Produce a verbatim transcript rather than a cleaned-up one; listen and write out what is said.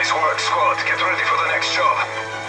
Nice work, squad. Get ready for the next job.